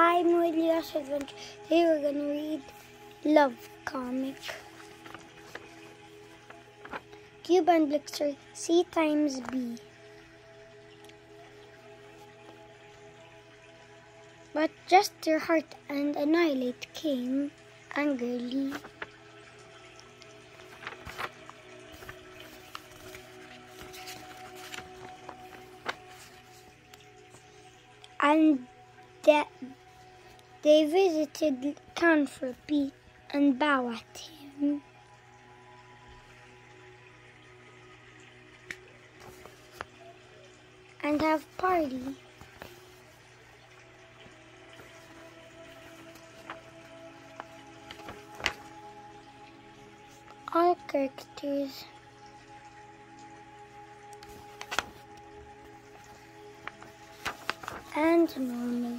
I'm William's Adventure. Today we're going to read Love Comic. Cube and Blixer, C times B. But just their heart and annihilate came angrily. And they visited Count for Pete and bow at him. And have party. All characters and normal.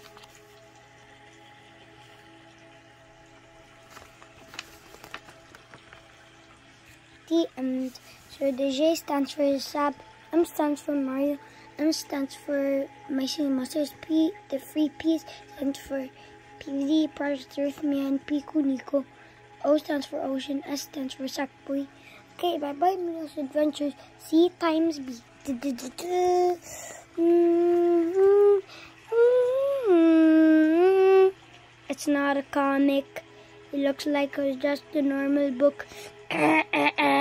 The so the J stands for Sab, M stands for Mario, M stands for My Silly Monsters, P, the free P's stands for PVD, Project Earth Man, Piku Nico, O stands for Ocean, S stands for Sackboy. Okay, bye-bye, Milo's Adventures, C times B. It's not a comic. It looks like it's just a normal book.